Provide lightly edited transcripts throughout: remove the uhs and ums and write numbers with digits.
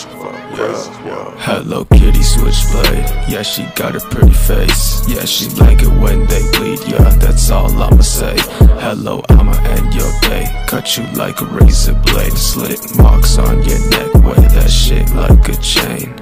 Hello Kitty Switchblade, yeah she got a pretty face. Yeah she like it when they bleed, yeah that's all I'ma say. Hello, I'ma end your day, cut you like a razor blade. Slit marks on your neck, wear that shit like a chain.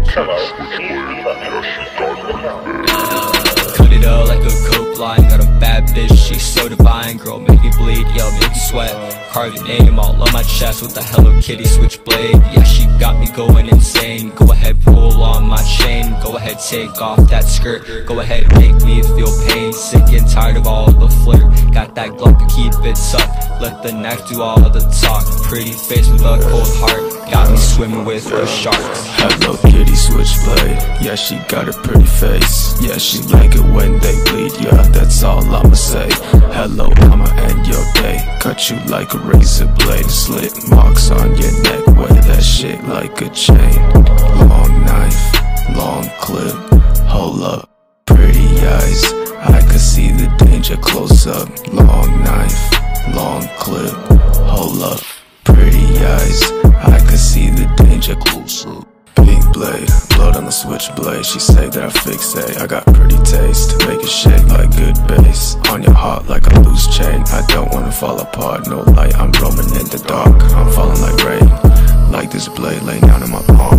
Cut it out like a coke line, got a bad bitch, she's so divine. Girl make me bleed, yo make me sweat. Carve your name all on my chest with the Hello Kitty Switchblade. Yeah she got me going insane. Go ahead pull on my chain, go ahead take off that skirt. Go ahead make me feel pain, sick and tired of all the flirt. Got that Glock to keep it tucked, let the knife do all of the talk. Pretty face with a cold heart, got me swimming with the sharks. Hello Kitty Switchblade, yeah she got a pretty face. Yeah she like it when they bleed, yeah that's all I'ma say. Hello, I'ma end your day, cut you like a razor blade. Slit marks on your neck, wear that shit like a chain. Long knife, long clip, hold up, pretty eyes, I can see the danger close up. Long knife, long clip, hold up, pretty eyes, I can see the danger close up. Pink blade, blood on the switchblade. She say that I fixate, I got pretty taste, make it shake like good bass. On your heart like a loose chain, I don't wanna fall apart, no light, I'm roaming in the dark. I'm falling like rain, like this blade laying down in my palm.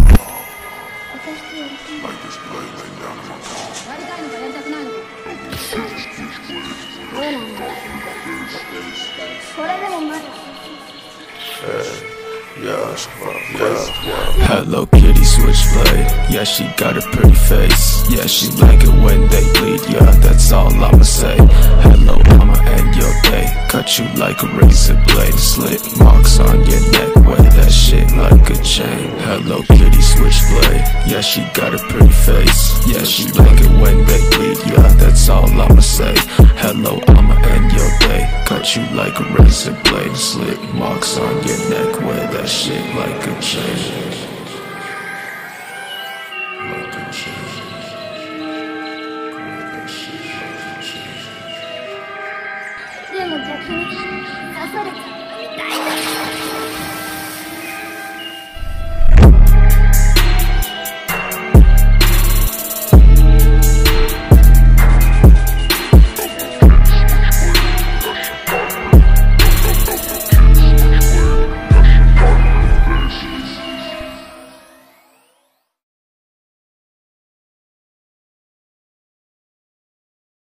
Like this blade laying down in my palm. Hello Kitty Switchblade, yeah she got a pretty face. Yeah she like it when they bleed, yeah that's all I'ma say. Hello, I'ma end your day, cut you like a razor blade. Slit marks on your neck, wear that shit like a chain. Hello Kitty Switchblade, yeah she got a pretty face. Yeah she like it when they bleed, yeah that's all I'ma say. Hello, I'ma end your day, cut you like a razor blade. Slit marks on your neck, wear that shit like a chain.